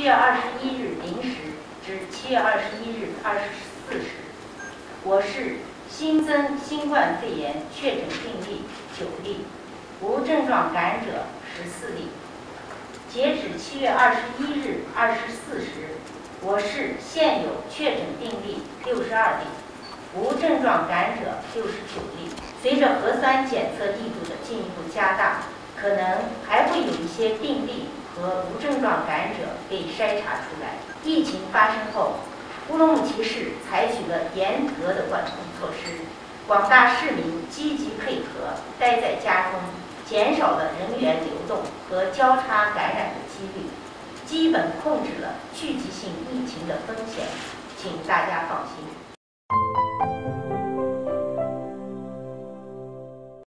7月21日0时至7月21日24时，我市新增新冠肺炎确诊病例9例，无症状感染者14例。截止7月21日24时，我市现有确诊病例62例，无症状感染者69例。随着核酸检测力度的进一步加大，可能还会有一些病例和无症状感染者被筛查出来。疫情发生后，乌鲁木齐市采取了严格的管控措施，广大市民积极配合，待在家中，减少了人员流动和交叉感染的几率，基本控制了聚集性疫情的风险，请大家放心。